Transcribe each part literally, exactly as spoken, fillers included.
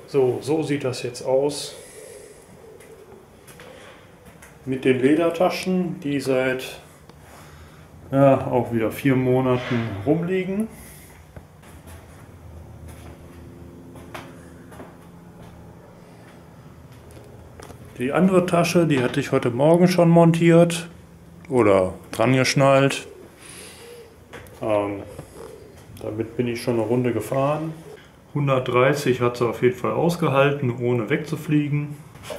So, so sieht das jetzt aus mit den Ledertaschen, die seit ja, auch wieder vier Monaten rumliegen. Die andere Tasche, die hatte ich heute Morgen schon montiert oder dran geschnallt. Ähm, damit bin ich schon eine Runde gefahren. hundertdreißig hat sie auf jeden Fall ausgehalten, ohne wegzufliegen.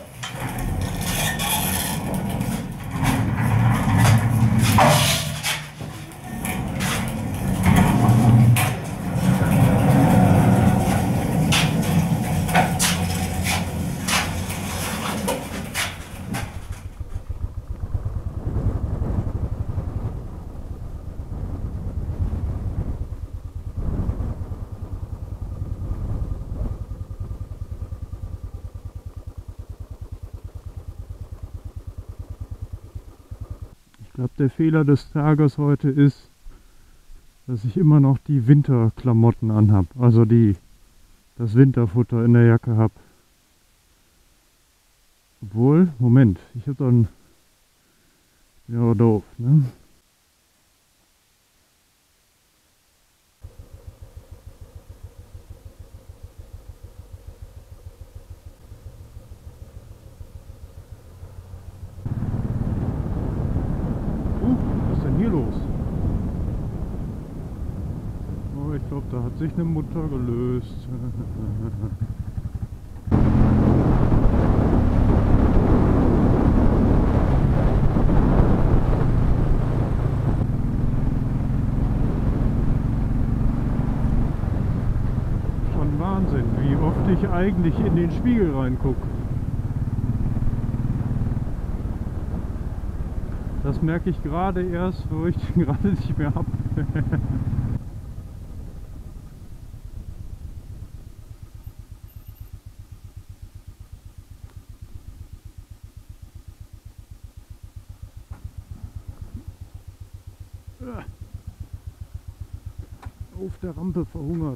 Ich glaube, der Fehler des Tages heute ist, dass ich immer noch die Winterklamotten anhab, also die das Winterfutter in der Jacke habe. Obwohl, Moment, ich habe dann ja doof, ne? Hier los. Oh, ich glaube, da hat sich eine Mutter gelöst. Schon Wahnsinn, wie oft ich eigentlich in den Spiegel reingucke. Das merke ich gerade erst, wo ich den gerade nicht mehr habe. Auf der Rampe verhungert.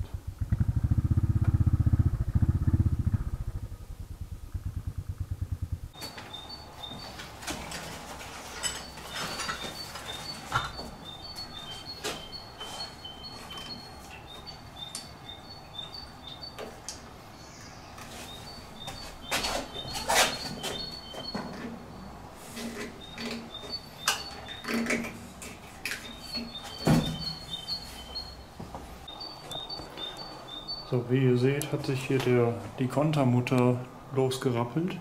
So, wie ihr seht, hat sich hier der, die Kontermutter losgerappelt.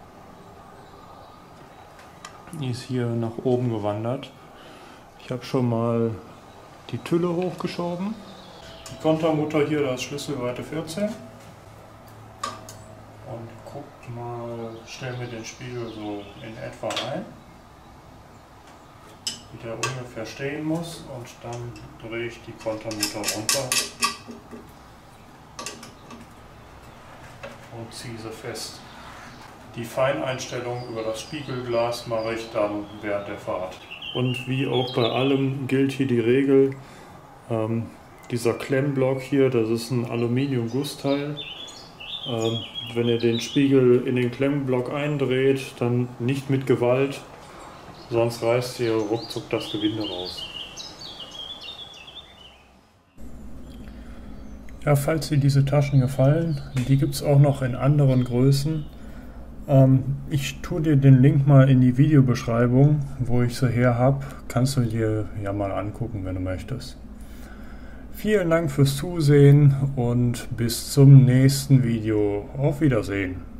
Die ist hier nach oben gewandert. Ich habe schon mal die Tülle hochgeschoben. Die Kontermutter hier, da ist Schlüsselweite vierzehn. Und guckt mal, stellen wir den Spiegel so in etwa ein, wie der ungefähr stehen muss, und dann drehe ich die Kontermutter runter und ziehe sie fest. Die Feineinstellung über das Spiegelglas mache ich dann während der Fahrt. Und wie auch bei allem gilt hier die Regel, ähm, dieser Klemmblock hier, das ist ein Aluminium-Gussteil. Ähm, wenn ihr den Spiegel in den Klemmblock eindreht, dann nicht mit Gewalt, sonst reißt ihr ruckzuck das Gewinde raus. Ja, falls dir diese Taschen gefallen, die gibt es auch noch in anderen Größen. Ähm, ich tue dir den Link mal in die Videobeschreibung, wo ich sie her habe. Kannst du dir ja mal angucken, wenn du möchtest. Vielen Dank fürs Zusehen und bis zum nächsten Video. Auf Wiedersehen.